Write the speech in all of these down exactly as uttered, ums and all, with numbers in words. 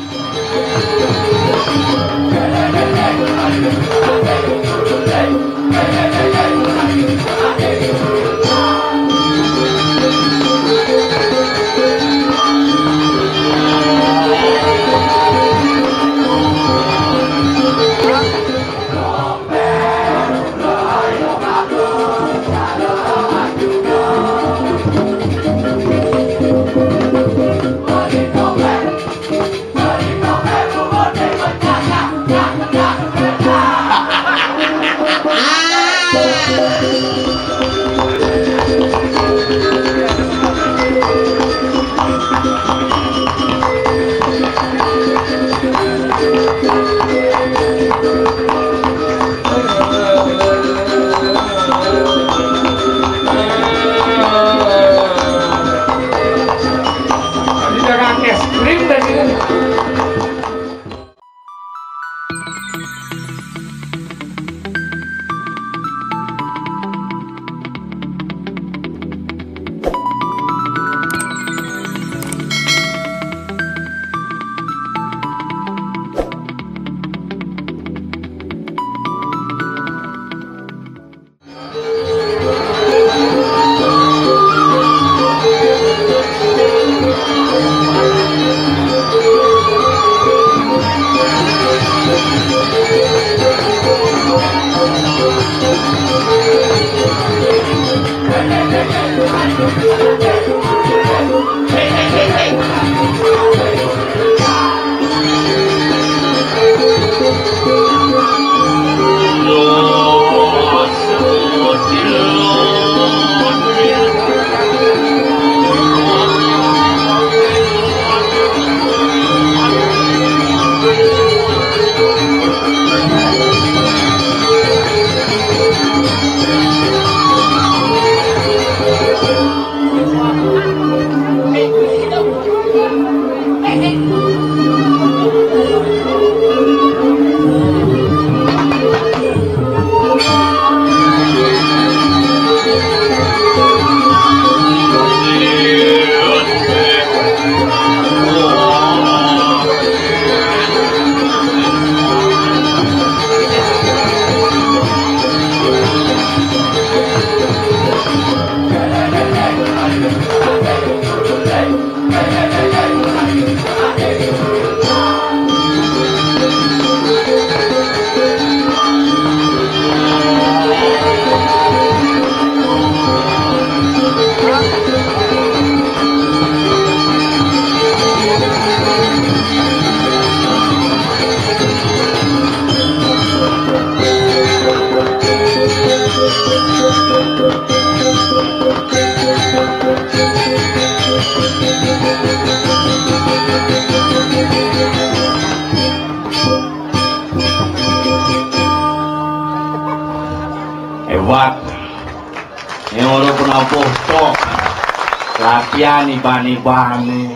Latihan iban-ibane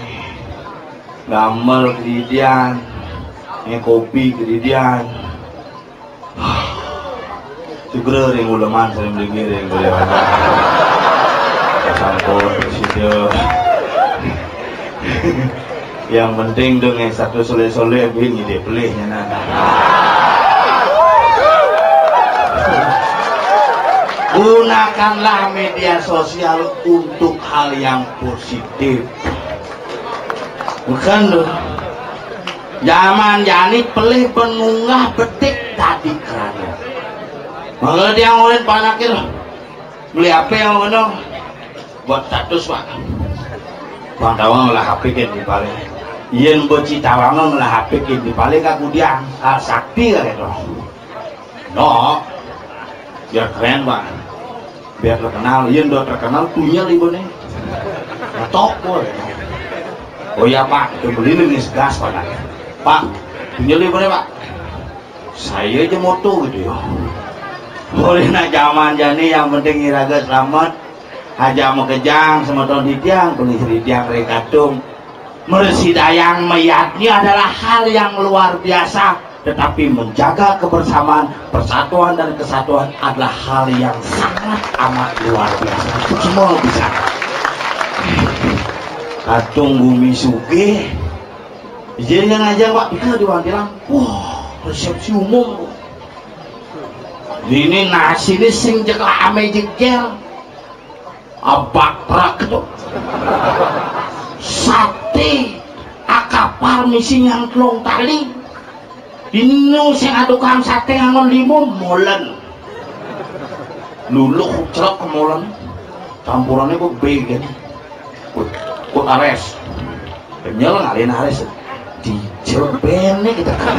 gamel kedidian ini kopi kedidian segera ring uleman sering beli ring boleh ada sampun presiden yang penting dong yang satu soleh-soleh begini dia pelihnya nana. Gunakanlah media sosial untuk hal yang positif. Bukan loh. Zaman jani pelih pengunggah betik tadi kerana. Kalau dia ngulin panakir beli H P yang mana buat status pak. Bang tawang lah H P kan di balik. Yen bocil tawang lah H P kan di balik kemudian ah, sakti kan itu. No, biar keren pak. Biar terkenal, iya udah terkenal punya ibu nih toko ya. Oh ya pak, itu beli nih gas pak pak, punya ibu nih pak saya aja moto gitu ya boleh nak zaman jani yang penting iraga selamat aja mau kejang sama tahun didiang tulis didiang rekatung mersidayang mayatnya adalah hal yang luar biasa. Tetapi menjaga kebersamaan, persatuan dan kesatuan adalah hal yang sangat amat luar biasa. Itu semua bisa. Katung bumi suge, Jadi yang ngajar Pak Dika di Wantilang, wah resepsi umum. Ini nasi ini sing jeklah ame jejer, abak terak itu, sate, akapar misi yang telung tali, ini sing adukang sate ngangon limo molen, luluh celok ke molen, campurannya kok bacon, kok kok ares, kenyal ngalin ares. Di jerbene kita kan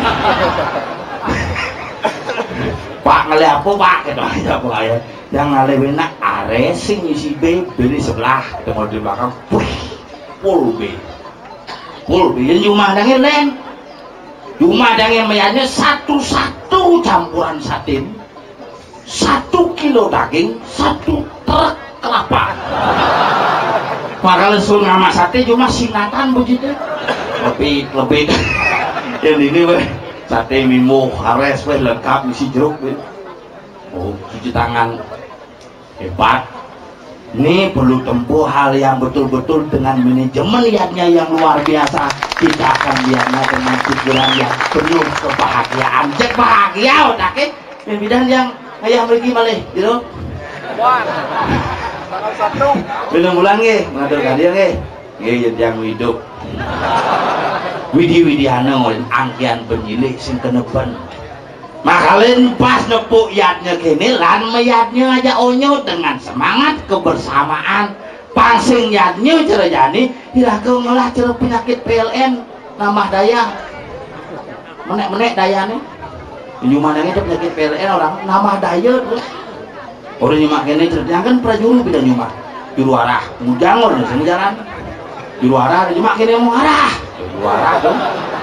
Pak ngale apa Pak gitu aja Pak ya yang ngale benak aresing isi B beli sebelah kita mau di belakang full B full B yang cuma adanya lain cuma adanya mayanya satu-satu campuran satin satu kilo daging satu truk kelapa makanya suruh nama sate cuma singatan begitu lebih lebih yang ini weh sate mimo hares weh lengkap isi jeruk weh oh cuci tangan hebat ini perlu tempuh hal yang betul-betul dengan manajemen lihatnya yang luar biasa kita akan lihatnya dengan pikiran yang penuh kebahagiaan cek bahagia otaknya yang bidang yang ayah pergi malih gitu tanggal satu minum bulan nge mengatur kalian nge nge yang hidup Widi-widiana ngolin angkian penyilik sing kenepen makalin pas nepuk yadnya kini lan meyadnya aja onyo dengan semangat kebersamaan pangsing yadnya cerejani hilah kau ngelah cerep penyakit P L N namah daya menek-menek daya nih nyuman yang itu penyakit P L N orang namah daya orang nyumak kini ceretanya kan prajuru beda nyumak juru arah ngujangor nih sini jalan juru arah nyumak kini mau arah juru arah dong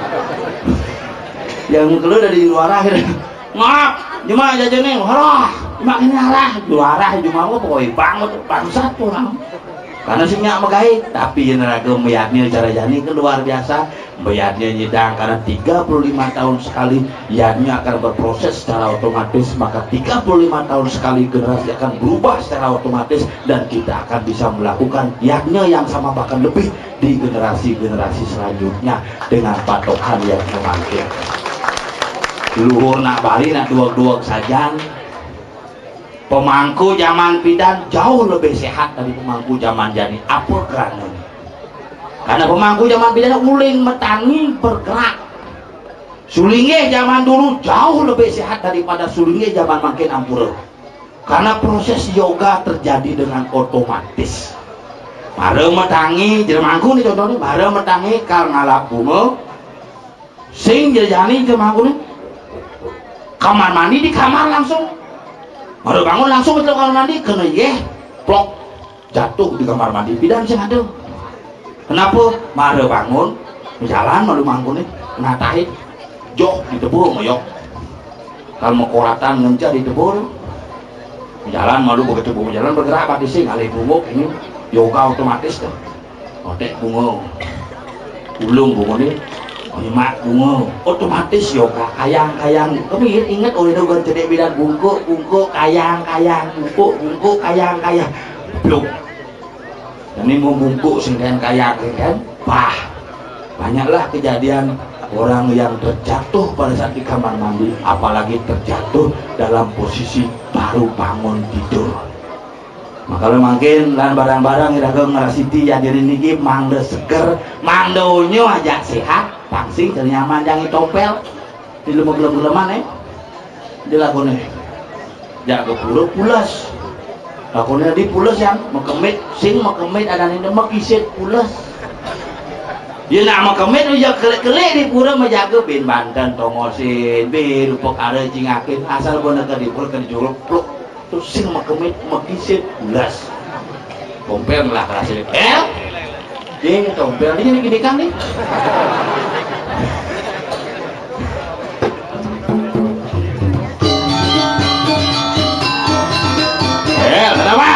yang keluar dari juru arah maaf nyumak jajan nih arah nyumak kini arah juru arah nyumak gue pokoknya banget bangsat orang karena sih nyak megahit tapi yang raga meyatnya cara jani kan luar biasa meyatnya nyidang karena tiga puluh lima tahun sekali yatnya akan berproses secara otomatis maka tiga puluh lima tahun sekali generasi akan berubah secara otomatis dan kita akan bisa melakukan yatnya yang sama bahkan lebih di generasi-generasi selanjutnya dengan patokan yang memanggil luhur nak bali nak duak-duak saja. Pemangku zaman pidan jauh lebih sehat dari pemangku zaman jani apa kerana karena pemangku zaman pidan uling metangi bergerak sulingnya zaman dulu jauh lebih sehat daripada sulingnya zaman makin ampura karena proses yoga terjadi dengan otomatis mare metangi jermangku nih contohnya mare metangi karena lakumu sing jani jermangku nih kamar mandi di kamar langsung baru bangun langsung ke kamar mandi kena yeh plok jatuh di kamar mandi pidan sih ada kenapa baru bangun jalan malu mangkun nih kena tahi jok di tebur ngoyok kalau mau koratan ngencar di tebur jalan malu begitu tebur jalan bergerak pati sih ngalih bunguk ini yoga otomatis tuh otek bungo ulung bungo nih mak bungo otomatis yoga kayang-kayang kami ingat oleh dogon cedek bilang bungkuk bungkuk kayang-kayang bungkuk bungkuk kayang-kayang belum ini mau bungkuk singkayan kayang kan wah banyaklah kejadian orang yang terjatuh pada saat di kamar mandi apalagi terjatuh dalam posisi baru bangun tidur maka kalau makin dan barang-barang kita ke ngerasiti ya jadi niki mangde seger mangdonya aja sehat pangsing dan nyaman jangan topel di lemah-lemah eh di lagunya jaga puluh pulas lagunya di pulas yang mekemit sing mekemit ada nih mekisit pulas ya nak mekemit udah kelek-kelek di pura menjaga bin Banten tongosin bin rupok ada cingakin asal bener ke di pura ke dijuluk pluk terus sing mekemit mekisit pulas kompel lah kerasa eh ini tompel ini gini kan nih eh kenapa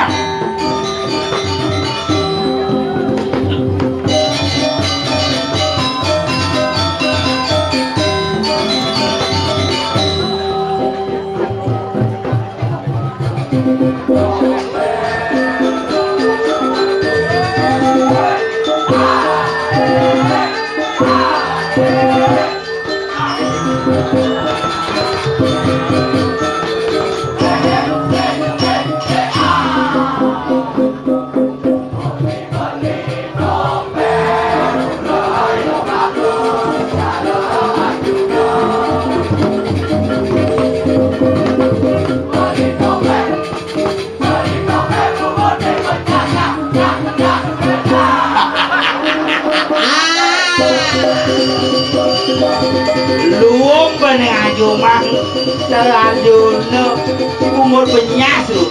Luwung bening ajo mang terajono umur benyas lho.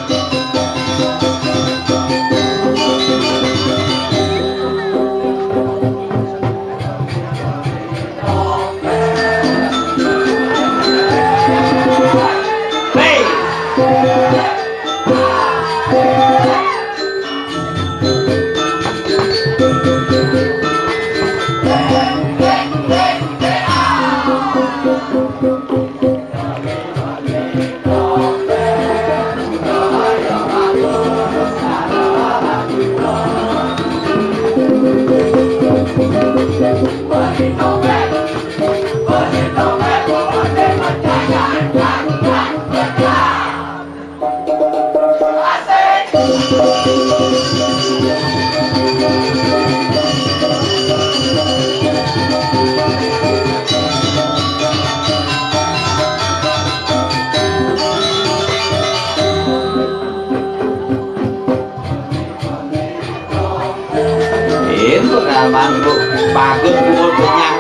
Mangkuk bagus umur benyang.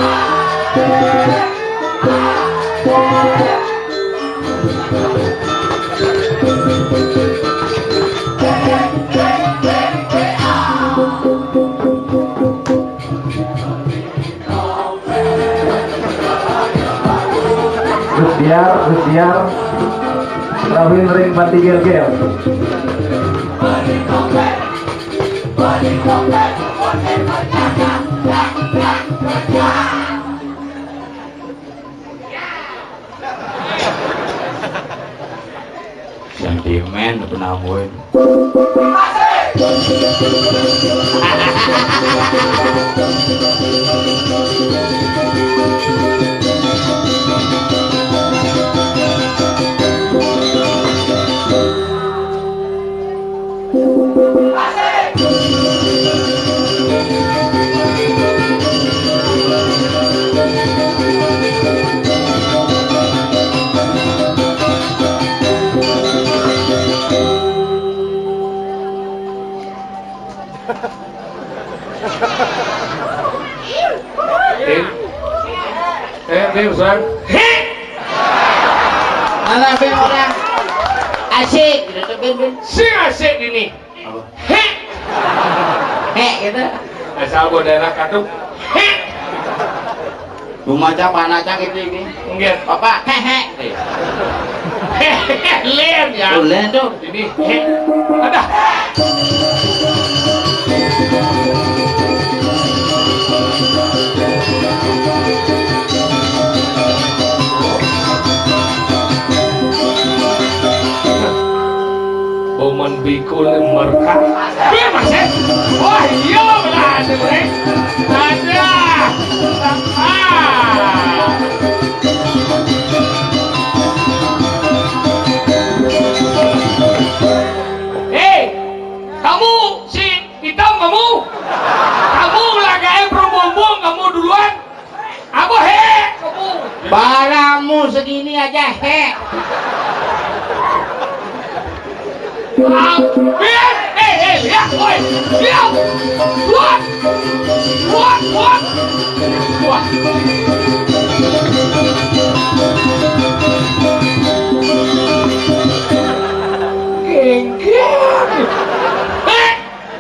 Biar, biar, Rahim ring pati gel-gel. Sentimen penamuin. Eh, eh, Ustaz. Anak ben orang asik gitu ben ben. Si asik ini. He. He gitu. Asal gua daerah Katung. He. Lumaca panacak itu ini. Nggih. Bapak hehe. Hehe, len ya. Oh, len tuh. Ini he. Ada. Oman bikul merkah. Biar mas ya. Wah iya belah ada bre. Ada. Ah. Hei, kamu si hitam kamu. Kamu lagi berbumbung kamu duluan. Apa he kamu? Barangmu segini aja he. Biar, eh, eh, lihat, woi, lihat, buat, buat, buat, buat. Gengger, eh,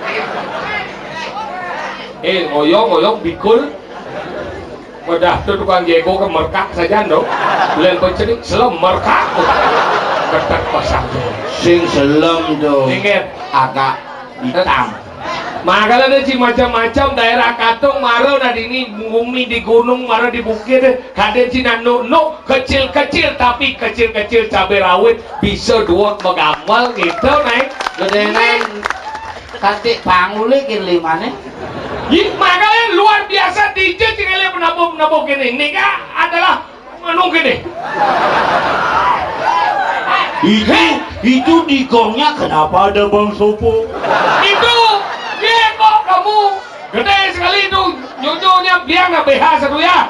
eh, ngoyong, ngoyong, bikul. Wadah tuh tukang jago ke merkak saja dong. Lain pencenik selam merkak. Ketat pasang Sing selem tuh. Ingat agak hitam. Makanya ada sih macam-macam daerah Katung maro nadi ini bumi di gunung maro di bukit kaden sih nano no kecil-kecil tapi kecil-kecil cabai rawit bisa dua megamal gitu naik Gedengan kantik panguli kin limane. Makanya luar biasa D J tinggalnya menabung-menabung ini. Ini adalah anu gini. Itu, itu di gongnya kenapa ada Bang Sopo? Itu, iya kok kamu gede sekali itu nyonyonya biang nggak B H satu ya.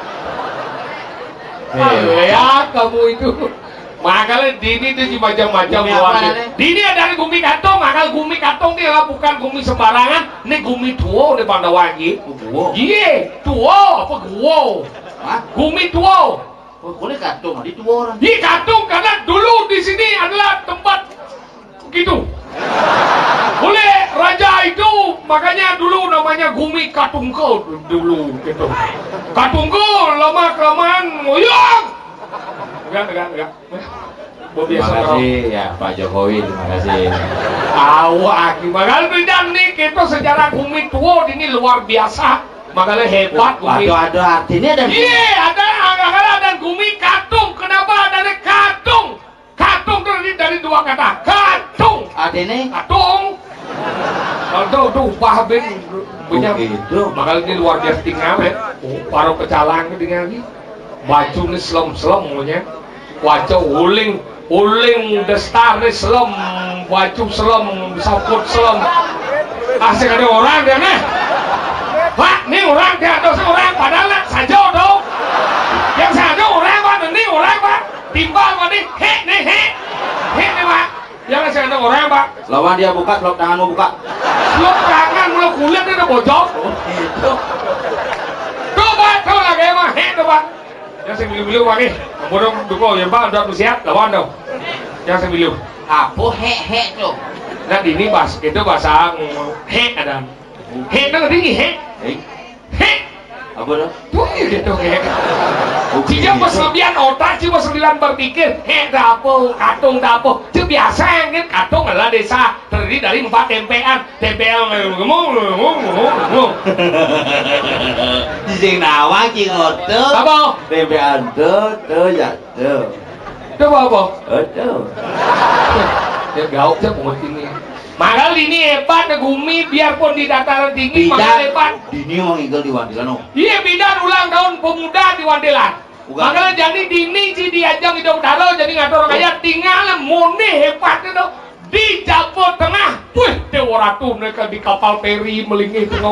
Eh, ya kamu itu. Makanya Dini itu macam-macam luar. Dini ada gumi katong, makanya gumi katong dia bukan gumi sembarangan. Ini gumi tua di Pandawangi. Tua? Iya, tua apa gua? Hah? Gumi tua. Oh, boleh katung, di dua orang. Di katung karena dulu di sini adalah tempat gitu. Boleh raja itu makanya dulu namanya Gumi Katungko dulu gitu. Katungko lama kelamaan ngoyong. Enggak enggak enggak. Terima kasih ya Pak Jokowi, terima kasih. Awak makanya bidang nih kita sejarah Gumi tua ini luar biasa. Makanya hebat Gumi. Waduh, ada artinya dan iya ada ada ada Gumi Katung. Kenapa ada Katung? Katung terdiri dari dua kata. Katung. artinya Katung. Kalau tuh upah ben punya. Begitu. Makanya ini luar biasa tinggal ya. Oh, para pecalang dengan ini. Baju nih selem-selem punya. Wajah uling uling destar nih selem. Baju selem, saput selem. Asik ada orang dia nih. Pak, ini orang dia ada seorang padahal saja dong. Yang saja orang pak, ini orang pak. Timbal pak nih, he nih he, he nih pak. Yang saya ada orang pak. lawan dia buka, selop tanganmu buka. Selop tangan mulu kulit ini udah bocor. Itu. Tuh pak, tuh lagi emang he tuh pak. Yang saya milih-milih pak nih. Bodong dukung ya pak, udah siap, lawan dong. Yang saya milih. Apa he he tuh? Nah ini bahas itu bahasa he ada. He itu ngerti he. Hei, He. apa tuh? Tuh gitu he. Jika perselebihan otak, cuma perselebihan berpikir, he dapo, katung dapo. Itu biasa kan, katung adalah desa terdiri dari empat T P an. T P an ngomong, ngomong, ngomong. Sing nawang ki ngoto. Apa? T B ando tuh ya tuh. Itu apa? Tuh. Ya gauk saya buat ini. Makanya ini hebat Gumi biarpun di dataran tinggi makanya hebat. Dini mau ngigel di Wandilan oh. Iya bidan ulang tahun pemuda di Wandelan. Makanya jadi Dini si diajang hidup daro jadi ngatur kaya tinggal murni hebat itu di Jawa Tengah. Wih, Dewa Ratu mereka di kapal feri melingih tengah.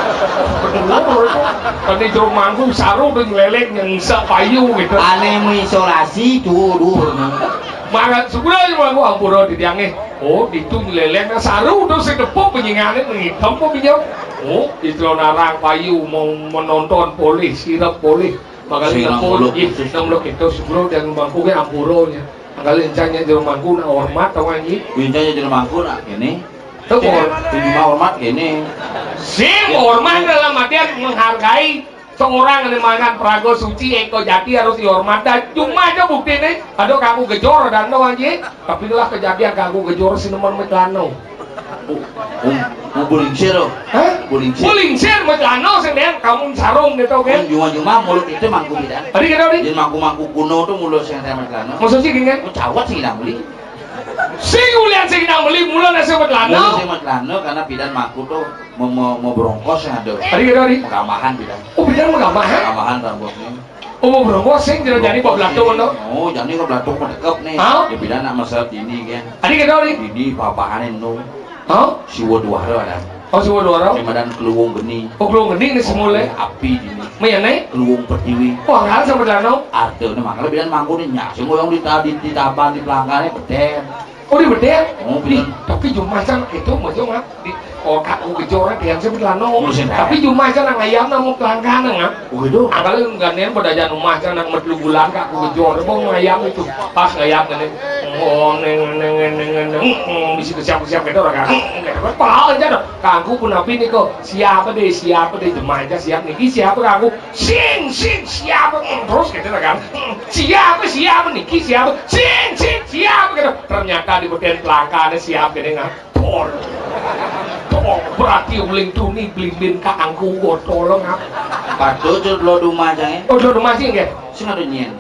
Betul itu. Tadi jauh manggung saru dan lelek yang payu gitu. Aneh mengisolasi dulu. Maka sebenarnya malah gua ampura di tiangnya. Oh, itu leleknya saru udah sedepok penyingannya menghitam kok beliau. Oh, itu narang payu mau menonton polis, sirap polis. Makanya pun itu nampak itu sebelum dan bangkunya ampuronya. Makanya incanya di rumahku nak hormat tau anji. Incanya di rumahku nak ini. Tuh, ini hormat ini. Si hormat dalam artian menghargai. Seorang yang dimakan Prago Suci Eko Jati harus dihormat dan cuma aja bukti nih aduh kaku gejor dan no aja tapi lah kejadian kaku gejor si nomor metlano mau bulingsir loh hah? bulingsir bulingsir metlano sendirian kamu sarung gitu kan cuma-cuma mulut itu mangku bidan tadi kita nih jadi mangku-mangku kuno tuh mulut yang saya metlano maksudnya gini kan cawat sih nggak beli sing ulian sing nggak beli mulut nasi metlano mulut sing metlano karena bidan mangku tuh mau mau mau berongkos yang ada tadi kita nih mengamahan bidan oh bidan mengamahan mengamahan rambutnya oh mau berongkos sing tidak jadi bawa belatung no oh jadi kok belatung mendekap nih ya bidan nak masalah ini kan tadi kita nih ini papahanin no oh si waduh ada oh si waduh ada kemudian keluung geni oh keluung geni nih semula api ini mana keluung pertiwi wah nggak sama metlano artinya makanya bidan mangku nih nyak semua yang di di taban di pelanggannya beden oh di beden oh nih tapi cuma macam itu macam apa di oh kaku gejoran yang sebut lano Musim tapi cuma aja nang ayam nang pelanggan nang oh gitu akal gantian pada jangan rumah aja nang metlu bulan kaku gejor mau ayam itu pas ayam ini oh neng neng neng neng bisa siap siap gitu orang kan apa aja dong kaku pun nabi nih kok siapa deh siapa deh jemaah aja siap nih siapa kaku sing sing siapa terus gitu kan siapa siapa nih siapa sing sing siapa gitu ternyata di bagian pelanggannya siapa gitu nggak tol tol berarti uling tuni blimbin ka angku gua tolong apa patuh tuh lo rumah aja oh lo rumah sih enggak sih ada nyen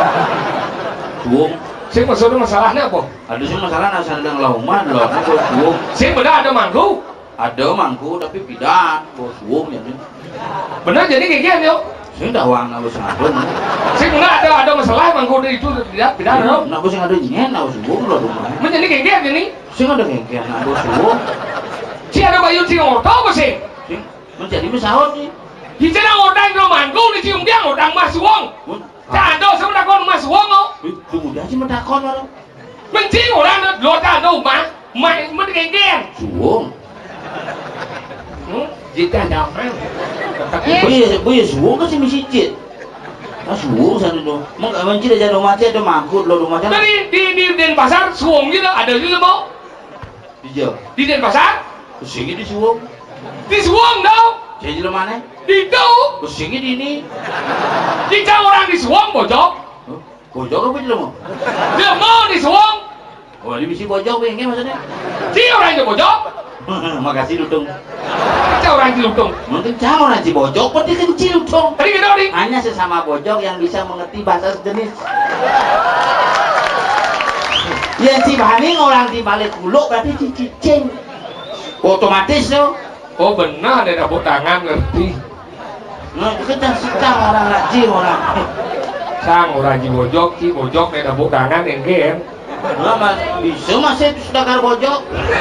tuung sih maksudnya masalahnya apa ada sih masalah nasa ada ngelauman loh itu tuung sih benar ada mangku ada mangku tapi tidak bos tuung ya benar jadi kayak gini yuk Sing dah wang nak wis ngadon. Sing enggak ada ada masalah emang kode itu tidak tidak ada. Nak wis ngadon nyen nak suwung lho rumah. Menjadi kengkeng ini. Sing ada kengkeng nak suwung. Si ada bayu si orto apa sih? Sing menjadi pesawat ni. Di sana orang itu mangku di cium dia orang mas wong. Cando sama takon mas wong oh. Tunggu dia sih mentakon baru. Benci orang lo cando mah, mah menjadi kengkeng. Suwung. Hmm, jika ada apa? Boleh boleh suwung kan sih misi cit. Ah suwung sana tu. Mak menci dah jadi rumah cit ada mangkut lo rumah cit. Tadi di di Denpasar suwung gitu ada juga mau? Di jauh. Di Denpasar? Sini di suwung. Di suwung dong. Jadi di mana? Di itu. Sini di ini. Jika orang di suwung bojok. Bojok apa je lo? Dia mau di suwung. Oh di misi bojok begini maksudnya? Si orang itu bojok. Makasih Lutung. Si orang itu lutung. Mungkin sama orang Cibojok, berarti kecil Lutung. Tadi kita di. Hanya sesama bojok yang bisa mengerti bahasa sejenis. Yang Cibaning orang di balik Buluk berarti cicing. Otomatis tuh. Oh benar ada tepuk tangan ngerti. Nah, kita sedang orang rajin orang. Sang orang di bojok, si bojok ada tepuk tangan enggen. Nah, mas, bisa masih sedekar bojok.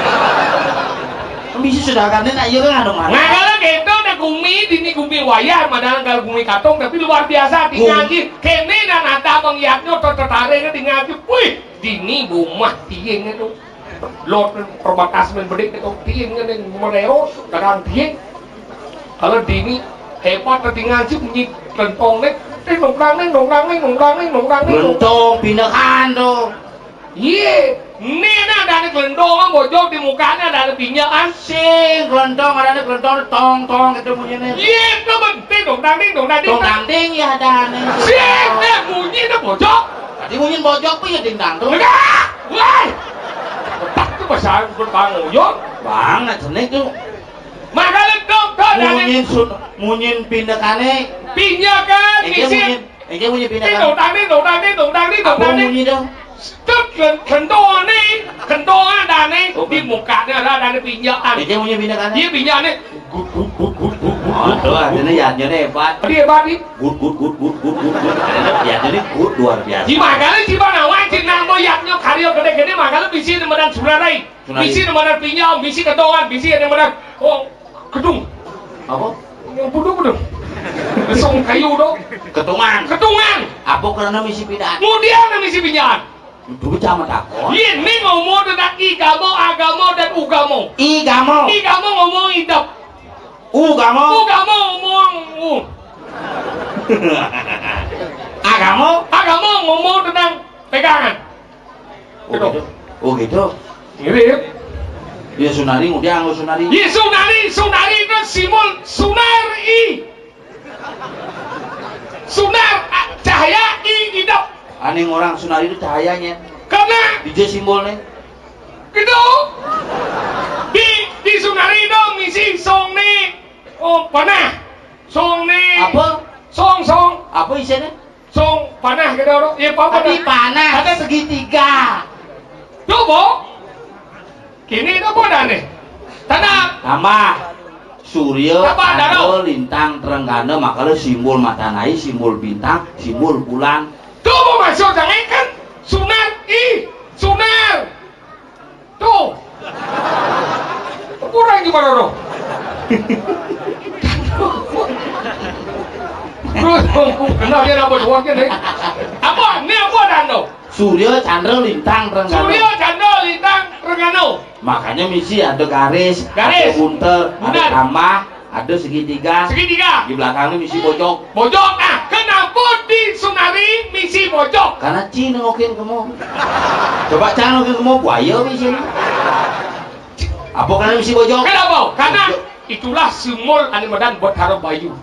Bisa sedekar ini nak iya kan dong. Nah kalau gitu ada gumi, dini gumi wayar, padahal kalau gumi katong tapi luar biasa tinggal lagi. Kene dan ada mengiaknya tertarik tinggal lagi. Wih, dini rumah tieng itu. Lot perbatasan bedik itu tieng yang mereo, kadang tieng. Kalau dini hebat tinggal sih bunyi kentong nih, nih nongkrang nih, nongkrang nih, nongkrang nih, nongkrang nih. Kentong pindahan tuh. Iya, ini ada gelendong bojok di mukanya ada pinjaan. Sing gelendong ada gelendong tong tong itu bunyinya. Iya, itu penting dong, dangding dong, dangding. Tong dangding ya ada nih. Sing, eh bunyi itu bojok. Tadi bunyi bojok pun ya ding dang tuh. Enggak, wah. Tak tuh bahasa berbangun, yuk. Banget jenik tuh. Maka lendong tuh ada. Munyin sun, munyin pindahane. Pinjakan, Ege misi. munyin, ege munyin Ini pindahan. dong, dangding, dong, dangding, dong, dangding, dong, Apa dangding. munyin dong? Tức kendor nih, kendor ada nih di mukanya ada ada pinjaan. Ege munyin pindahane. Dia pinjaan nih, gut gut gut gut gut gut. Oh, tuh adanya yadnya hebat. Dia hebat nih. Gut gut gut gut gut gut. Yadnya ini gut luar biasa. Di makanya di mana wae di namo yaknya karyo gede-gede makanya bisi nemenan sunarai. Bisi nemenan pinjam, bisi kedongan, bisi nemenan oh gedung. Apa? Yang budung-budung. Besong kayu dong. Ketungan. Ketungan. Apa karena misi pindahan? Kemudian misi pinjam. Itu sama takon. Ini ngomong tentang igamo, agamo dan ugamo. Igamo. Igamo ngomong idap. Ugamo. Ugamo ngomong u. Agamo. Agamo ngomong tentang pegangan. Oh gitu. Oh gitu. Mirip. Ya sunari ngundang lo sunari. Iya sunari, sunari itu simul sunari. Sunar cahaya i idap. Aneh orang sunari itu cahayanya. Karena D J simbolnya. gitu. Di di sunari itu misi song nih. Oh panah. Song nih. Apa? Song song. Apa isinya? Song panah gitu loh. Iya apa Tapi panah. Ada segitiga. Coba. Kini itu apa nih? Tanah. Tambah Surya, Apa, Darau? Candra, Lintang, Terenggana, makanya simbol Matanai, simbol bintang, simbol bulan. Tuh masuk jangan kan sunar i sunar. Tuh. Kurang gimana dong? Terus kenal dia apa doang nih? Apa? Ini apa dando? Surya, Candra, Lintang, Terenggana. Surya, Candra, Lintang, Terengganu. Makanya misi ada garis, Garis. ada bunter, ada Benar. tambah, ada segitiga. Segitiga. Di belakangnya misi bojok. Bojok. Ah, kenapa di Sunari misi bojok? Karena Cina ngokin kamu. Coba Cina ngokin kamu, buaya misi. Apa karena misi bojok? Kenapa? Karena itulah simbol Animedan buat taruh bayu.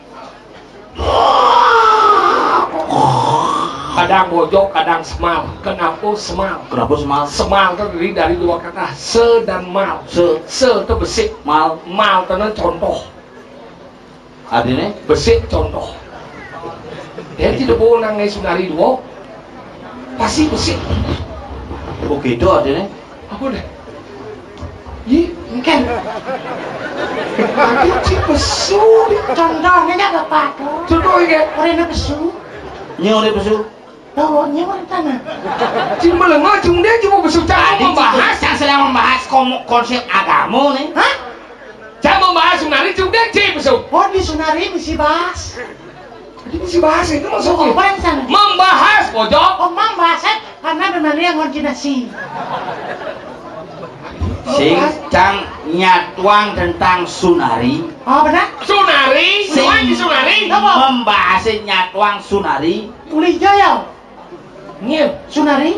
Kadang bojok, kadang semal. Kenapa semal? Kenapa semal? Semal terdiri dari dua kata, se dan mal. Se, Se itu besik, mal, mal itu contoh. adine? Besik contoh. Dia tidak boleh nangis Sunari dua. Pasti besik. Oh gitu adine? Apa deh? Ih, Mungkin. Aduh, si pesu. Contohnya enggak Bapak. Contohnya Orangnya pesu. Nyong oleh pesu. Tahunya orang tanah. si melengah cung dia cuma pesu cara Tadi membahas. yang sedang membahas kom- konsep agama nih. Hah? Cara membahas sunari cung dia si pesu. Oh di Sunari mesti bahas. Jadi mesti bahas itu Oh, maksudnya. apa yang sana? Membahas pojok. Oh, mang bahasa karena benernya ngordinasi. Sing cang nyatuang tentang sunari. Oh, benar? Sunari, Sing Nuan di sunari. membahas nyatuang sunari. Uli Jaya. Ngil. Sunari.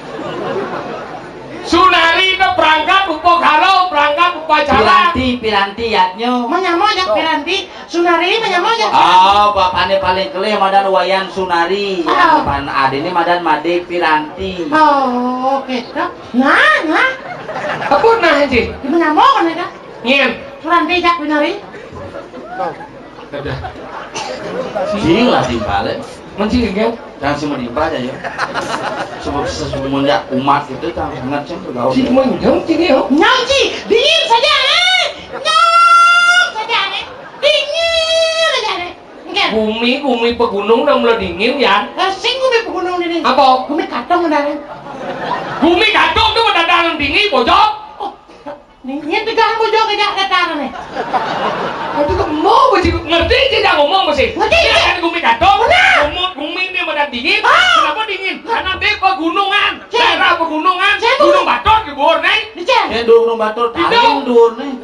Sunari itu perangkat upokaro, perangkat upacara. Piranti piranti yatnyo. Menyamojak piranti. Sunari menyamojak. Oh, bapaknya paling kelih madan wayan sunari. Oh. Pan adene madan made piranti. Oh, oke. Nah, nah. Apa nah sih? Di menyamok kan ya? Ngil. Sunari jak binari. Udah. Sing lah timbale. Mencing kan? Jangan semua dimba aja ya. Sebab semenjak umat itu jangan sangat ceng bergaul. Si menjong sini yo. Nyamci, dingin saja. eh. Nyam saja. eh. Dingin saja. eh. Oke. Bumi, bumi pegunung udah mulai dingin ya. Eh, sing gue pegunung ini. Apa? Gue katong udah. Bumi gadong tuh udah dalam dingin pojok. Oh, ini tegang bojong tidak dataran nih. Aduh kok mau masih ngerti sih jangan ngomong masih. Ngerti, Dia ngerti. kan bumi gadong. Benar. Bumi, bumi ini udah dingin. Ah. Kenapa dingin? Karena dia pegunungan. Cek. Daerah pegunungan. Cek. Gunung Batur di bawah nih. Dicek. Ini dulu batur Tidak. taling dur nih.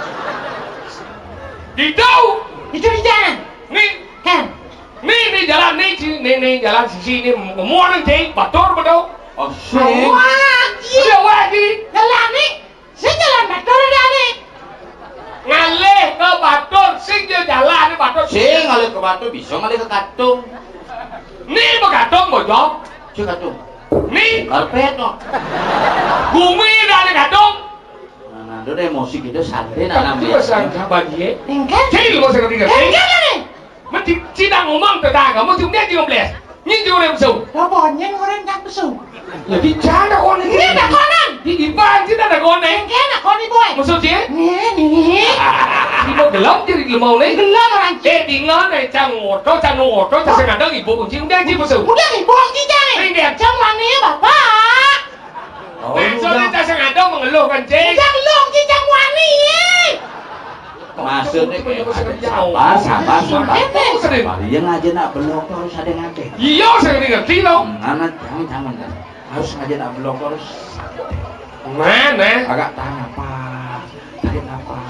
Di jauh. Itu di jalan. Nih, Kan. nih, nih jalan nih, si- nih, nih jalan sisi ini. Semua nanti Batur betul. Oh, sing. Wah, iya. Udah lagi. Jalan nih. Saya jalan betul udah nih. Ngalih ke Batur, sing dia jalan di Batur. Sing ngalih ke batu bisa ngalih ke katung. Nih begadong bojok. Sing katung. Nih, Karpet no. bumi dari gadong. Nah, nah, itu emosi kita santai Tapi nanam itu sangka bagi. Tingkat. Cil mau saya ketiga. Tingkat nih. Mesti cina ngomong tentang kamu cuma dia cuma belas. Ini cuma yang besar. Robonnya orang tak pesu. Jadi cara kau Ini ada konan. Di iban cina ada kau nih. Tingkat nak koni boy. Maksud dia? Nih, nih. Di mau gelap jadi gelap mau nih. Gelam orang. Eh tinggal nih cang ngoto cang ngoto cang sengadang ibu kucing dia cuma besar. Udah nih bohong kita nih. Tinggal. Jangan nih bapak. Oh, Maksudnya cang sengadang mengeluhkan cing. Jangan long kita wani. maksudnya kayak sabar, sabar, sabar. Dia ngaji nak belok harus ada ngade. Iya saya ngerti loh. Anak jangan jangan kan. Harus ngaji nak belok harus Mana? agak tahan apa, tarik apa.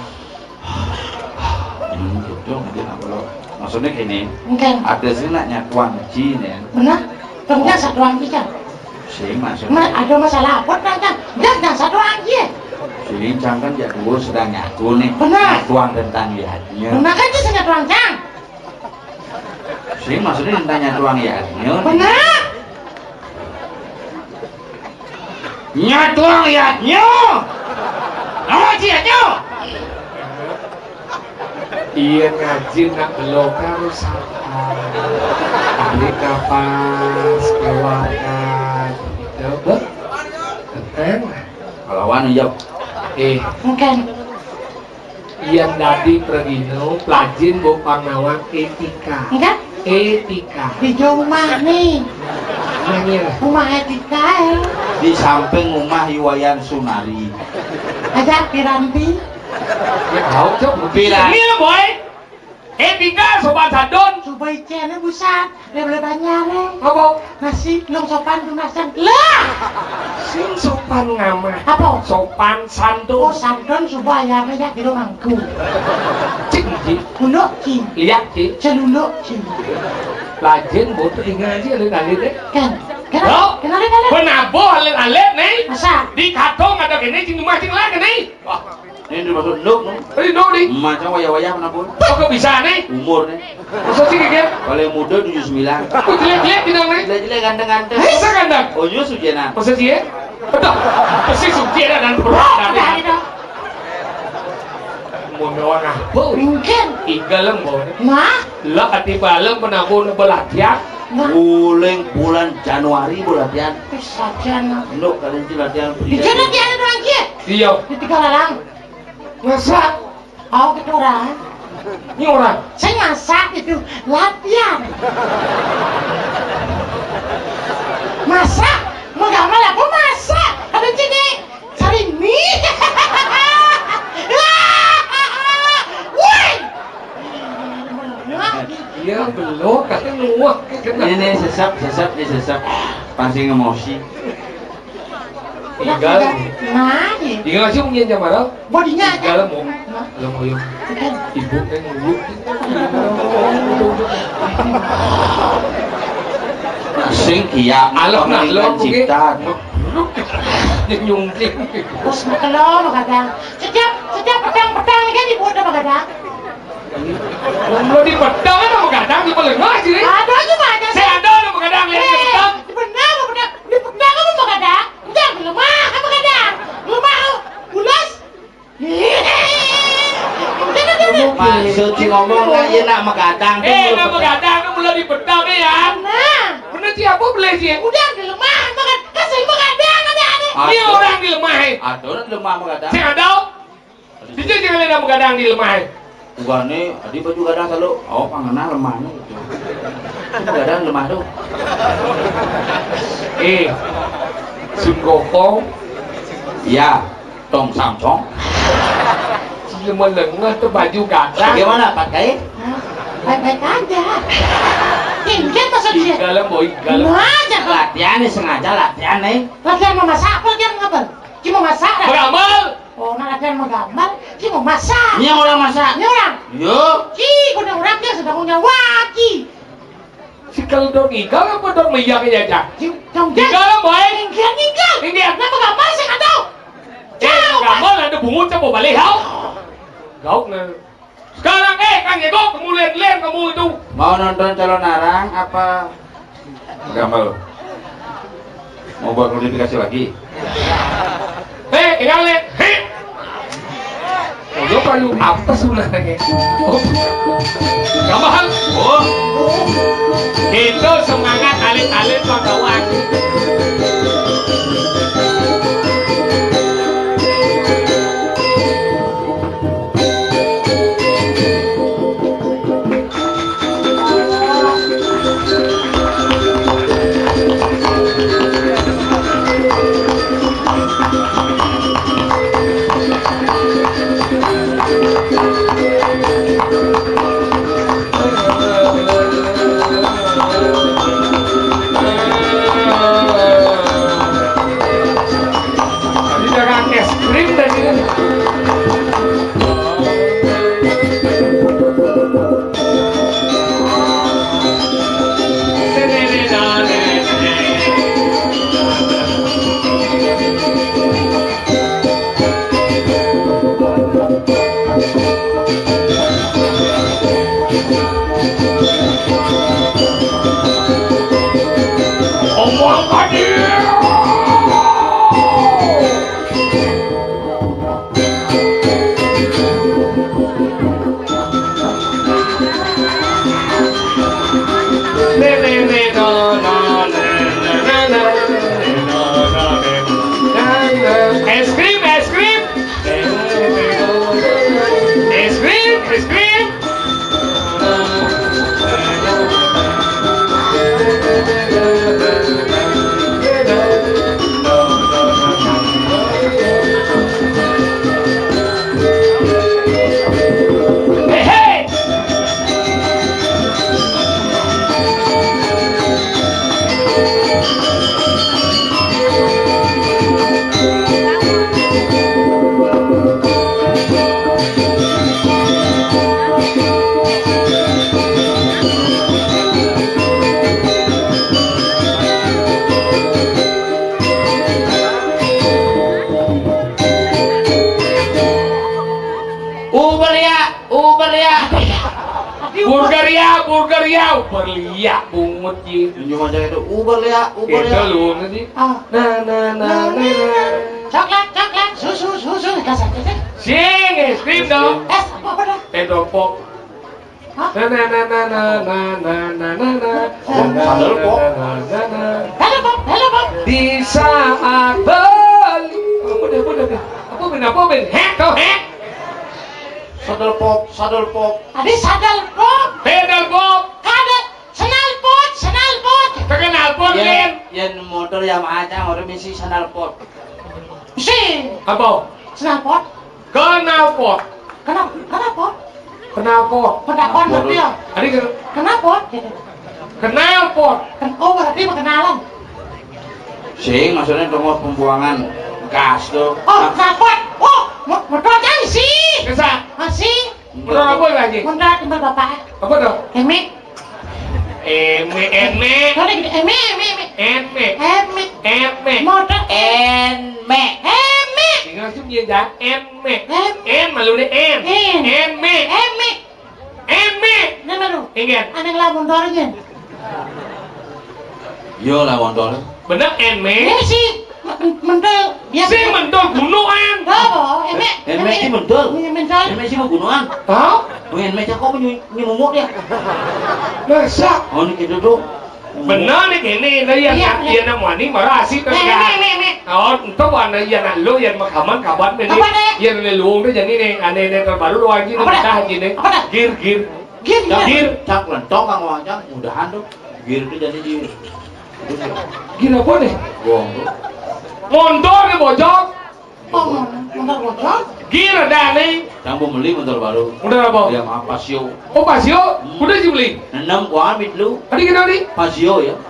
Hmm, gitu ngaji nak belok. Maksudnya gini, Mungkin. ada sih nak nyatuan jin ya. Benar. Kemudian satu orang kita. Sih Ma, maksudnya. ada masalah apa kan? Jangan satu orang aja. Sih jangan ya dulu sedang nyatu nih. Benar. Nyatuan tentang lihatnya. Benar kan itu satu orang cang. Sih maksudnya tentang nyatuan lihatnya. Benar. Nyatuan lihatnya. Nama lihatnya. Iya ngaji nak belok harus sabar. Tarik nafas, keluarkan. Coba. Keten. Kalau wan jawab. Eh, Mungkin. Ian tadi pergino pelajin bu pangawan etika. Enggak? Etika. Di rumah nih. Nanya. Rumah etika ya. Di samping rumah Iwayan Sunari. Ada piranti. Ya tahu coba. Piran. Ini lah boy. Etika sopan sadon. Coba ikannya busan. Dia boleh banyak nih. Apa? Nasi belum sopan tunasan. Lah. Sing sopan ngama. Apa? Sopan Oh santun. sandon coba ya banyak di rumahku. Cik cik. Muluk cing. Lihat cik. Celuluk cing. Pelajin bu tinggal aja alit alit deh. Kan? Loh? Kenapa? Kenapa kalian? Penabo alit alit nih. Masa? Di katong ada gini cing rumah cing lagi nih. Wah, Ini dimaksud nuk, nuk. tadi dong nih. Macam wayah-wayah mana pun. Oh kok bisa nih? Umur nih. Masa sih kayak? Paling muda tujuh puluh sembilan. Kok jelek-jelek tidak nih? Jelek-jelek ganteng-ganteng. Masa kandang? Oh, iya sujena. Masa sih ya? Betul. Pasti suci ada dan berat Udah dari. itu. Mau mewah apa? Mungkin. Iga lembon. Mah? Lah hati balem penabur belatiak. Mah? Bulan bulan Januari bulan latihan. Bisa jangan. Nuk kalian sih latihan. Di sana dia ada orang kia. Iya. Di tiga lalang. Masak? Oh, gitu orang. Ini orang? Saya masak itu latihan. Masak? Mau gambar apa masak? Ada sini. Cari mie. Woi. Iya belum, katanya nuah. Ini nih sesap, sesap, ini sesap. Pasti emosi. Tinggal. Nah, nih. Tinggal sih mungkin jam berapa? Bodinya aja. Tinggal mau. Kalau mau yuk. Ibu kan dulu. Sing kia, Alah nah lo cipta. Nyungking. Terus makelom kadang. Setiap setiap petang-petang kan ibu udah begadang. Lo di pedang ada begadang di pelengah sih. Ada gimana? Saya ada ada begadang lihat di pedang. Di pedang, di pedang, di pedang kamu begadang? Jangan lemah, kamu begadang. Lemah, ulas. Maksud si ngomong nggak ya nak begadang. Eh nak begadang kamu lo di pedang deh ya. Nah, bener siapa beli sih? udah di lemah, makan kasih begadang ada ada. Ini orang di lemah. Ada orang lemah begadang. Saya ada. Dia jangan ada begadang di lemah. Bukan nih, adi baju gadang selalu. Oh, panganan lemahnya. Gadang lemah tuh. Eh, Sun Gokong. Ya, Tong Samsung. Cuma lengah tuh baju gadang. Bagaimana pakai? Baik-baik aja. Tinggal masuk dia. Galam boy, galam. Nah, jangan. Latihan nih sengaja latihan nih. Latihan mau masak, apa latihan ngapel? Cuma masak. dah. Beramal. Oh, nah latihan mau gambar, cuma masak. Ini orang masak. Ini orang. Yuk. Ki, kuda orang dia sedang punya waki. Si kalau dong igal apa dong meyak aja? Jom Igal boy. Tinggal, tinggal. Tinggal. Kenapa gambar saya nggak tahu. Eh, gambar ada bungut coba balik hau. Gauk nih. Sekarang eh Kang Ego, kamu lihat-lihat kamu itu. Mau nonton calon arang apa? Gambar. Mau buat modifikasi lagi? Eh, tinggal lihat. Heh. Oh, lo perlu apa sebenarnya? Oh, gambar. Oh, itu semangat alit-alit kawan. Bulgaria, Bulgaria, berliak bungut gitu. Tunjuk aja itu Uber ya, Uber Itu ya. lu nanti. Oh. Nah, nah, nah, nah. Coklat, coklat, susu, susu, kasih aja. Sing, es krim dong. Es apa apa dah? Tendopok. Hah? Na na na na na na na na na na. Sandal pok. Halo Bob, halo Bob. Di saat beli. Apa dah, apa dah? Apa ben, apa ben? Hek, kau hek. sadel pop, sadel pop. Adi sadal pop. Pedal pop. Kada senal pot, senal pot. Terkenal pop Yen, Len. yen motor Yamaha aja orang misi sadel pop. Si Apa? senal pot. Kenal pot. Kenapa? Kenapa? Kenal pot. Pendapat berarti ya. Adi ken- Kenapa? kenal pot. Ken oh berarti perkenalan. Sing maksudnya nomor pembuangan gas tuh. Oh, kenapa? Oh, motor jangan sih. Kesa. Masih. Motor apa lagi? Motor timbal bapak. Apa tuh? Emek. Eme eme Kalau gitu emek emek emek. eme Emek. eme. Motor Enmek. emek. Tinggal sih dia dah eme. Em. En malu deh en. En. Eme Emek. eme. Nama lu. Ingat. Aneh lah motor aja. Yo lah motor. Bener eme. Ini sih mental biasa. Si mentor gunungan. Tahu, emek. Enmek sih mentul. Mental. Enmek sih mau gunungan. Tahu? Oh, enmek kok nyumuk dia. Masa? Oh, ini gitu tuh. Bener nih kini, nah yang Iya, iya. yang nama ini marah asik kan Emek, ya. emek, emek. Oh, itu warna yang lo yang makaman kawan ini, Apa deh? yang leluhung deh jadi nih, aneh aneh terbaru lo lagi nih Apa deh? kita haji nih, Apa deh? gir gir, Gini. Cak, Gir. cak lentong kang wajang, mudahan tuh. Gir itu jadi di gir apa nih? gong tuh. Motor nih bojok, Oh, motor bocor. gir ada nih, Cang mau beli motor baru. udah apa? Dia mah Pasio. Oh pasio, udah sih beli, Enam gua ambil lu. tadi kita nih, Pasio ya.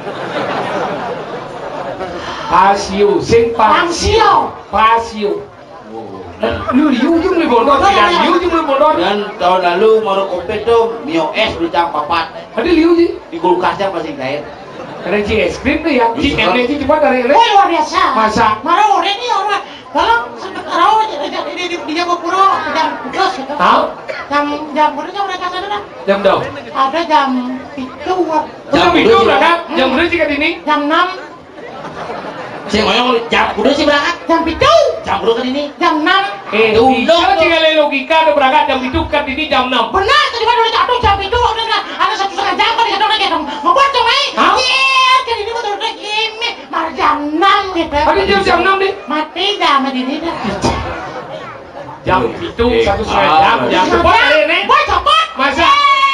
pasio, sing pasio, pasio, Dan, lu liu juga beli motor, tidak liu juga beli motor, dan tahun lalu mau kompet tuh Mio S beli cang papat. tadi liu sih, Di kulkasnya pasti cair. ada ci es krim tuh ya, ci M C cepat dari ini, Oh, luar biasa. Masa? Marah orang ini orang. Kalau sempet tahu di di di Jawa Puro jam terus gitu. tahu? Jam jam berapa jam mereka sana dah? Jam dong. Ada jam itu, Jam itu berangkat, jam berapa sih kan ini? jam enam, Saya ngoyong jam udah sih berangkat. jam itu, Jam udah kan ini. jam enam. Eh, Tuh, bisa dong. jika le logika ada berangkat jam itu kan ini jam enam. Benar tadi baru jatuh jam itu ada ada satu setengah jam kan jatuh lagi dong. Mau buat dong eh? Hah? Iya, kan ini betul betul ini malah jam enam gitu. Tadi jam jam enam nih. Mati jam ini dah. Jam itu Eh, satu setengah ah, jam, jam cepat hari ini. Buat cepat. Masa?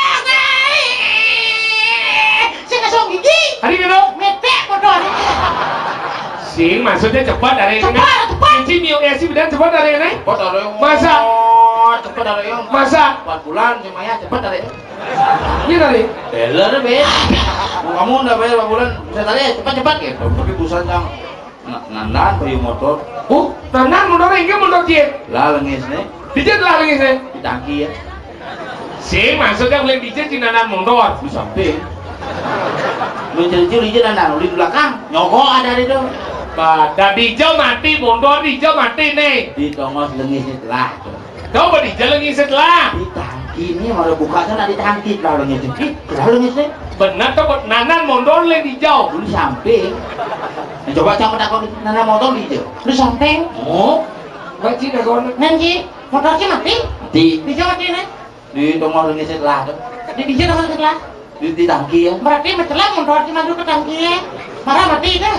Saya ngasong gigi. Hari itu? Metek motor. Sing maksudnya cepat hari ini. Cepat, cepat. Cici mio esi dan cepat hari ini. Cepat ada yang Masa? Cepat ada yang Masa? empat bulan cuma ya cepat ada yang. Iya tadi. Teler deh be. Kamu udah bayar empat bulan bisa tadi ya cepat-cepat gitu. Tapi busan cang nandan bayu motor. Oh, tenang mundur ini mundur jet. Lah lengis nih Dijet lah lagi sih. di tangki ya. Sing maksudnya boleh dijet cinanan mundur. Di samping. Mencuri-curi aja nandan di belakang. Nyogok ada di itu. Pada dijau mati mundur dijau mati nih. Di tongos lengis lah. Coba dijau lagi setelah. Di tangki ini mau buka sana di tangki lah lengis nih. Lah lengis nih. Benar tuh nanan mundur le dijau. Dulu di samping. Nah, coba cang takut nandan motor di itu. Di samping. Oh, Baci dah kawan. Nanti motor sih mati. di Di Jawa mati nih. di tongos lengis lah tuh. Di di Jawa mati lah. Di, di tangki ya. Berarti mencelang motor sih masuk ke tangki ya. Marah mati dah.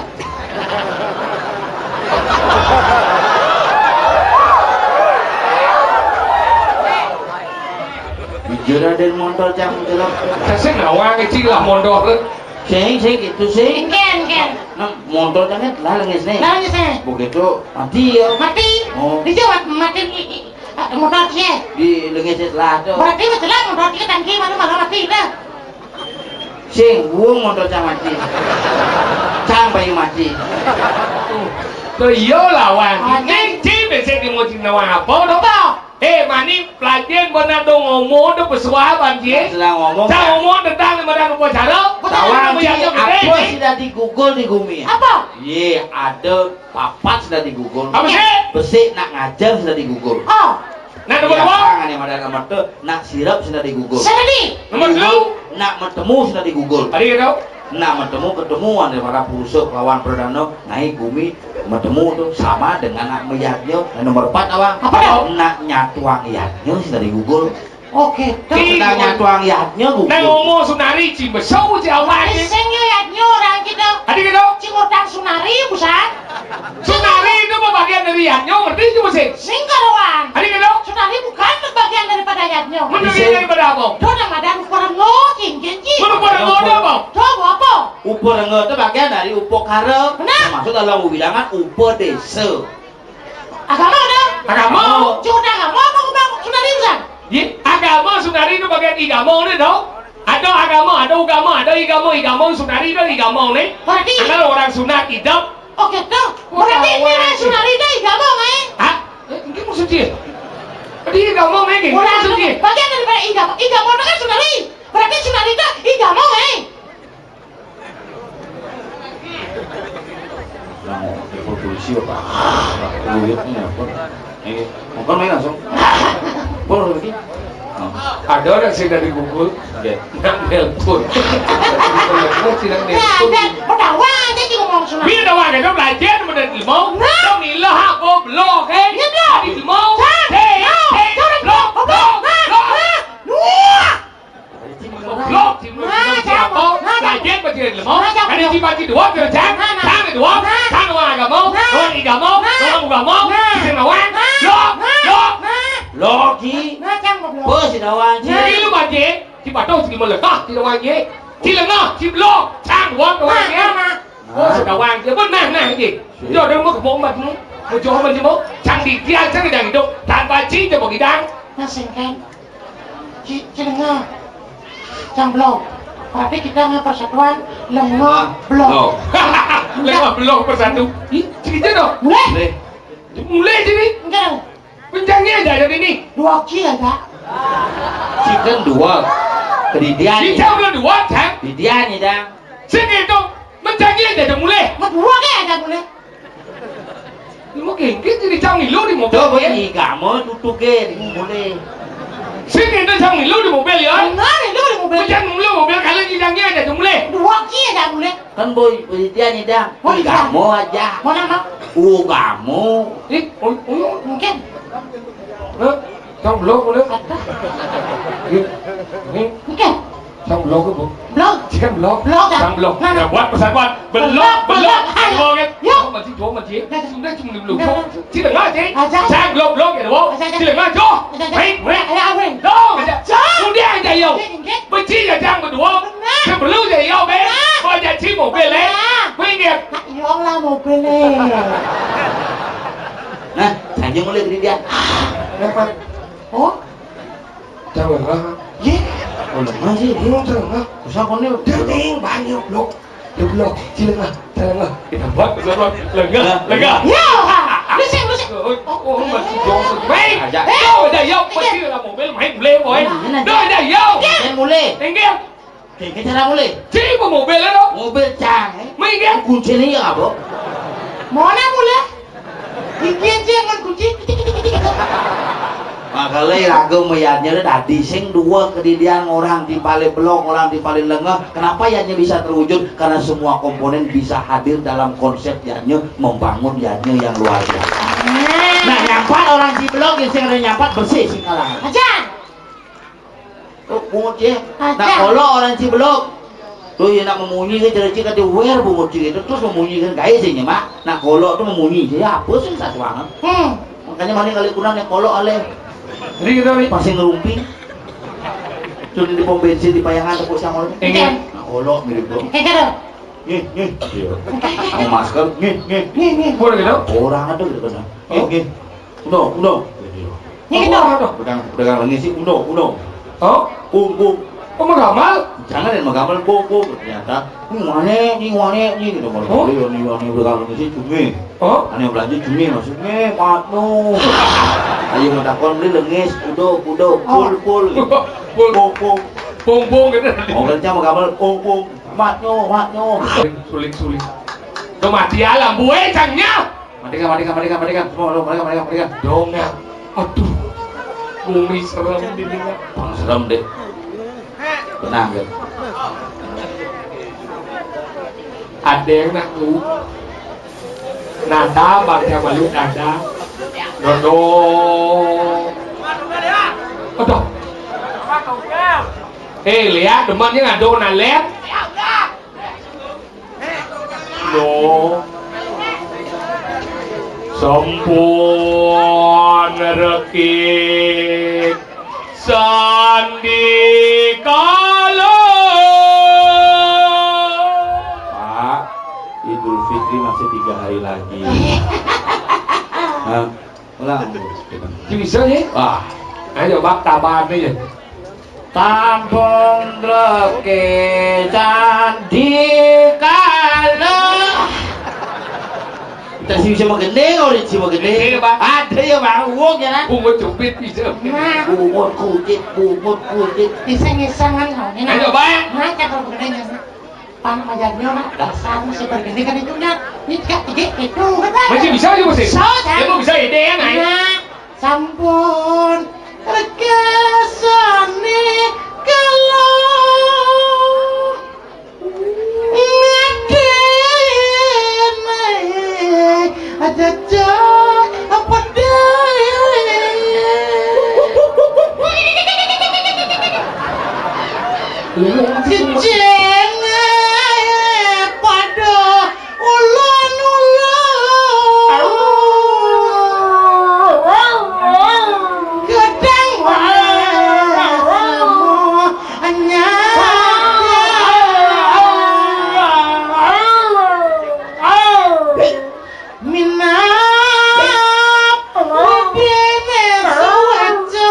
Bicara dari motor cang jelas. Saya ngawang kecil lah mundur. Sing sing itu sing. Ken ken. Nah, motor jangan lah lengis nih. Lah ini saya. Begitu mati ya. Mati. Oh. Di Jawa mati i- i- ah, motor sih. Di lengis lah tuh. Berarti mencelang motor sih ke tangki mana malah mati dah. Sing buang motor cang mati. Cang bayu mati. Tuh iya lawan. Ah, Ini cip bisa di mau cina apa dong? Apa? Eh mani pelajaran benar dong ngomong dong pesuah banjir. Setelah ngomong. Saya ngomong tentang lima dan upacara. Betul. Tawang Kamu sih yang apa gede. sudah di Google di Gumi ya? Apa? Iya, ada papat sudah di Google. Apa sih? Besik nak ngajar sudah di Google. Oh, Nah nomor Iya, dua. tangan yang ada nomor tuh nak sirap sudah di Google. saya tadi. Nomor dua. Nak bertemu sudah di Google. Tadi kita. Nak bertemu ketemuan dari para pusuk lawan perdana naik bumi bertemu tuh sama dengan nak melihatnya. Dan nomor empat apa? Apa dah? Nak nyatuang iatnya sudah di Google. Oke. Terus Ih, sedang nyatuang iatnya Nah Google. ngomong sunari cimbe sau jawabannya. Isengnya ya orang kita. Tadi kita. Cingotang sunari busan. Sunari itu bagian dari yang ngerti cuma sih. Sing karuan. Tadi kita. Sunari bukan bagian dari apa? Đó là mà đang qua ngó chỉnh chỉnh chi. Mana pada ngono apa? Coba apa? Upo renggo itu bagian dari upo kare. Termasuk dalam bilangan upo desa. Agama ada? Agama. Cuma agama apa bang? Sudah diusan. Ye, agama sunari itu bagian igama ni tau? Ada agama, ada agama, ada igama, igama sunari itu igama ni. Berarti? Ada orang sunat hidup. Oke tuh. Berarti ini orang sunari itu agama mai. Hah? Ini maksudnya? Dia igama mai ke? Orang Maksudnya? bagian daripada agama. Agama itu kan sunari. Berarti sunari itu agama mai. Lapor polisi apa? Duitnya apa? Eh, bukan main langsung. Boleh lagi? Ada orang sih dari Google, nak nelpon. Tidak Ya, nelpon. dan berdawang dia juga ngomong sunari. Bila dah wakai tu belajar mana ilmu? Kau ni lah aku blok eh. Ya blok. Ilmu. San. Hey, No. hey, Jangan blok, blok. blok, blok. Dua. Blok ilmu siapa? Belajar macam ilmu. Ada si baca dua kerja, sang dua, sang dua agama, dua agama, dua agama, kita lawan. Blok, blok. Logi. Nah, jangan blok. Bos si dawan je. Jadi lu baca, si baca si mana kah? Si lawan je. Si lengah, si blok, sang dua lawan je. Oh, sudah wang je, benar nah je. Jadi mau kebom macam mau jual macam mau, sang di dia sang di hidup tanpa cinta bagi dang. Nah, singkan. Ci, cilengah. Jangan blok. Berarti kita nggak persatuan lengah blok. Lengah blok persatu. Ih, cerita dong. Mulai? Boleh. Mulai sini. Enggak. Pencangnya aja dari ini. Dua ci ada. Chicken dua. Kedidian. Si jam belum dua jam. Kedidian ni dah. Sini tu pencangnya aja dah mulai. Mà dua cái ada mulai. Ni mungkin kita di jam ni lu di mobil. Coba ni kamu tutup ke boleh. Sini tu jam ni lu di mobil ya. Enggak nih lu di mobil. Pencang lu mobil kalau di jangnya aja dah mulai. Dua ci ada mulai. Kan boy kedidian ni dah. Oh, iya. Kamu aja. Mau nama? Uh kamu. Eh, oh, oh, Mungkin. eh, jam belum boleh. Ada. Ni, Mungkin. jam belum ke bu? Blok. Jam belum. Blok dah. Jam belum. Nah, Ya nah. buat persatuan. Belum, Belum, belum. belum. Belum kan? Yuk. Kau masih jual masih. Dah, dah. Sudah cuma belum. Dah, dah. Sila ngah je. Aja. Sang belum belum ya bu. Aja, aja. Sila ngah jo. Ada ada. Baik, baik. Ada apa? Dong. Jom. Kemudian aja yo. Mungkin. Benci ya jam berdua. Benar. Sebelum je yo be. Benar. Kau aja ci mobil eh. Benar. Pinggir. Nak yong lah mobil ni. Nah, saja mulai kedidian. Kenapa? Oh, Jangan lah. ye. Oh lemah sih. Belum jangan lah. Usah kau ni. Jangan banyak blok. Dia blok. Sila ngah. Jangan lah. Kita buat persatuan. Lega, lega. Ya. Lusik, lusik. Oh, oh, masih jauh. Baik. Aja. Yo, dah yo. Pasti lah mobil main boleh boy. Dah, dah yo. Kita mulai. Tinggal. Kita cara mulai. Cik pun mobil lah tu. Mobil cang. eh. Main kan? Kunci ni ya apa? Mana mulai? Ingin jangan kunci. Makanya ragu mayatnya dah dising dua kedidian orang di paling blok, orang di paling lengah. Kenapa ianya bisa terwujud? Karena semua komponen bisa hadir dalam konsep ianya membangun ianya yang luar biasa. Nah, nyampat orang di blok yang sing ada nyampat bersih sing kalangan. Aja. Oh, bungut je. Nah, Aja. kalau orang di blok tuh yang nak memunyi kan jadi cik ada wear bungut cik itu terus memunyi kan gaya sih mak. Nah, kalau tu memunyi je apa sih satu banget. Hmm. Makanya mana kali kurang yang kalau oleh Jadi kita ni. pasang ngerumping. Sudah di pom bensin di payangan tepuk sama oleh. Ingin. Nah, kalau mirip tu. Kayak gitu. Nih, nih. Mau masker, nih, nih. Nih, nih. Boleh gitu? Orang ada gitu kan. Nih, nih. Udah, udah. Nih gitu. Pegang, pegang lagi sih, udah, udah. Oh, Kum, kum. kau meramal? Jangan yang menggambar kum, kum. Ternyata, ini wane, ini wane, ini gitu. Kalau Oh. boleh, ini wane pegang lagi sih, cumi. Oh, Ane belanja cumi maksudnya, patno. Ayo mentakon beli lengis, udah, udah, pul, pul. pul, Kum, kum. pung, pung gitu. Mau kerja menggambar kum, kum. Matno, matno. Suling, suling. Kau mati alam, buai cangnya. Matikan, matikan, matikan, matikan. Semua, matikan, matikan, matikan. Dongak. Aduh, bumi serem di dunia. Bang serem deh. Tenang kan. Ada yang nak lu. Nada, bangsa malu nada. Dodo. Aduh. Eh, lihat demannya ngado nalet. Lo. Sampun rekik sandi lagi. Hah? Ulang. Bisa ya? Wah, ayo bak taban aja. Tampung reke candi kala. Kita sih bisa makan deh, kalau sih makan deh. Ada ya bang, uang ya kan? Bungut cupit bisa. Bungut kucit, bungut kucit. Iseng-isengan loh. Ayo bak. Nah, cakap begini ya. Pan majarnya nak dasar masih bergini kan itu nak. Ini tiga tiga itu kan? Masih bisa aja masih. Bisa, ya mau bisa ide ya nai. Nah, sampun terkesane kalau ngedene ada cak apa daya kejene pada ulun-ulun gedang wae hanya minap dene sawajo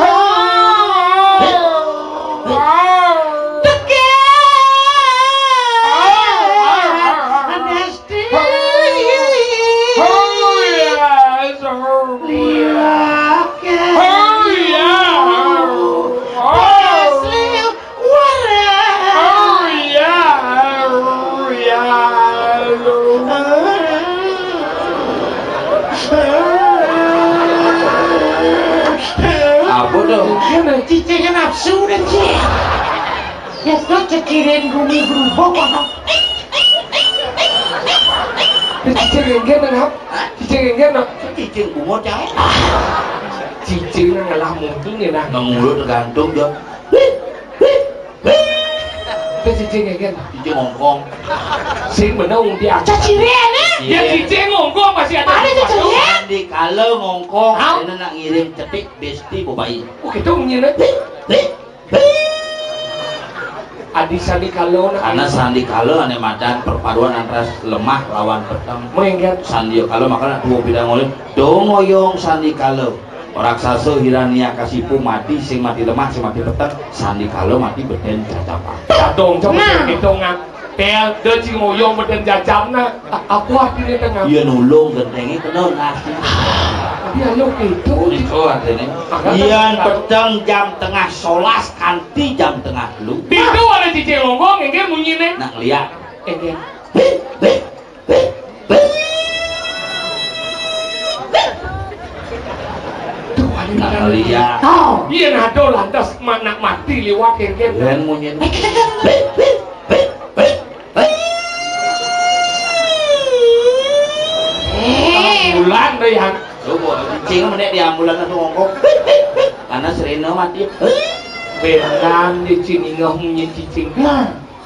Apa tuh? cicingnya nafsu dan cik ya tuh cecirin bumi berubah kok Cicing enggen nak. Cicing enggen nak. Cicing bungut cai. Cicing nang ngalah mungkin ya nak. Nang mulut tergantung dia. Itu cicing enggen. Cicing ngongkong. Sing menung dia. cecirin eh Ya cicing ngongkong masih ada. Ada cicing. Di kalau ngongkong, Hah? ini nak ngirim cetik besti bobai. Oh gitu menyen. Adi sandi kalau nak. Karena sandi kalau ane madan perpaduan antara lemah lawan petang. Mengenggan. Sandi kalau makanya dua bidang oleh dongoyong sandi kalau raksasa hirania kasipu mati sing mati lemah sing mati petang sandi kalau mati beden cacapan. Jadong coba hitungan. Tel deci ngoyong beden jajamna. Aku hati di tengah. Iya nulung gentengi kena nasi. Dia lo gitu. Itu artinya. Ian petang jam tengah solas kanti jam tengah lu. Itu ada cicing ngongkong enggen munyine. Nak lihat. Enggen. Tuh ada Nak makan lihat. oh iya nado lantas nak mati liwat enggen. Dan munyin. Bulan deh yang Lu cing menek di ambulan itu ngongkong. Karena serena mati. benan di sini ngah munyin cicing. nah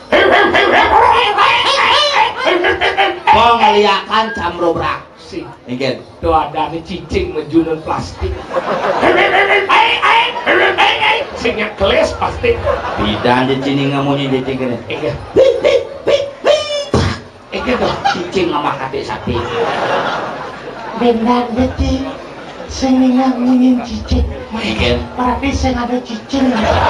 Kau ngeliakan camrobrak. Si Mungkin. tuh ada nih cicing menjunun plastik. Singnya keles pasti. Bidan di sini ngamunyi di cing ini. Enggen. Enggen dong. Cicing sama kate sapi. benar deti sing ngingin cicing Mungkin. berarti sing ada cicing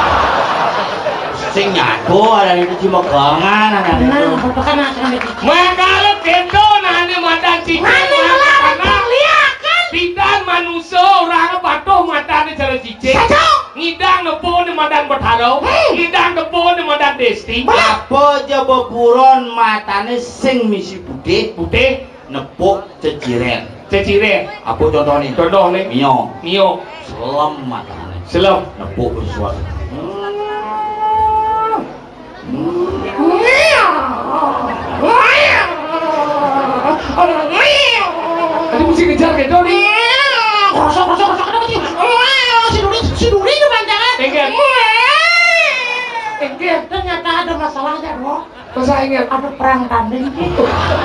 Sing nyatu ada itu cuma gangan ada nah itu. betul kan akan ada cicing Makalo kendo nane madan cicing. mana melarang perliakan Bidan manusia orang patuh matane cara cicing. Sacok. Ngidang nepo ni madan bertalo. Ngidang nepo ni madan desti. Apa aja beburon matane sing misi putih Putih nepuk ceciren. cecire. Apa contoh nih? Contoh nih. Mio. Mio. Selam matane. Selam. Nepuk sesuatu. Tadi mesti kejar kendo nih. Krosok krosok krosok kenapa sih? Si Duri si Duri itu panjangan. Enggen. Enggen. Ternyata ada masalahnya loh. Masa ingat? Ada perang kambing gitu.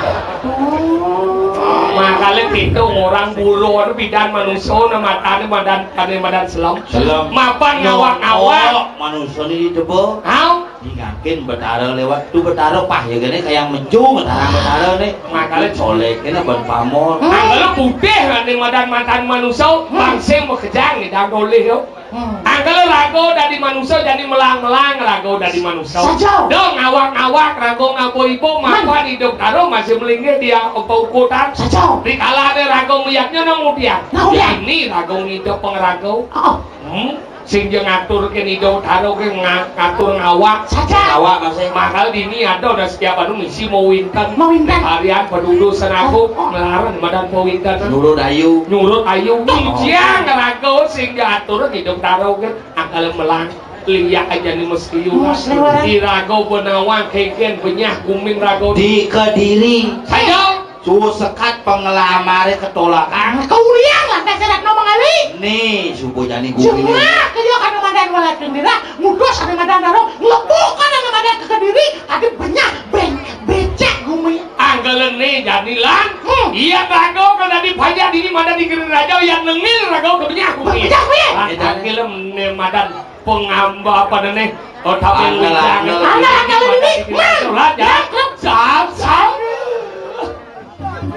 Makanya itu orang bulu bidan manusia nama tani madan tani madan selam. Selam. Mapan ngawak ngawak. Manusia ini coba. Hau ingakin betara lewat tuh betara pah ya gini kayak menju betara betara nih makanya colek ini ban pamor angkala putih nanti madan mantan manusia bangseng bekejang nih dan doleh yo angkala rago dari manusia jadi melang-melang rago dari manusia dong ngawak-ngawak rago ngapo-ipo makan hidup karo masih melingkir dia upo-upotan di kalahnya rago meyaknya nang mudian ini rago hidup pengerago hmm sing jeung ngatur ke nido taro ke ngatur ngawak ngawak masih makal dini ada udah setiap anu misi mau winten mau winten harian penduduk senaku melarang badan mau winten nyurut ayu nyurut ayu jiang ngerago sing diatur hidup taro ke akal melang liak aja nih meski di rago benawang keken benyah kuming rago di Kediri sayo suhu sekat pengelamarnya ketolakan kau liang lantai serat ngomong kali nih subuh jani gumi semua kaya kan ngamadan walat kendira mudos ada ngamadan darong ngebukan ada ngamadan ke Kediri ada banyak ben becek gumi anggalan nih jadilan iya rago kalau di pajak ini madan di Kediri raja yang nengil rago ke banyak gumi anggalan nih madan pengamba apa nih oh tapi anggalan anggalan ini sap sap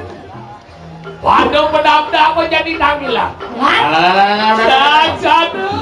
waduh pedap-pedap apa jadi tampilan? Dasar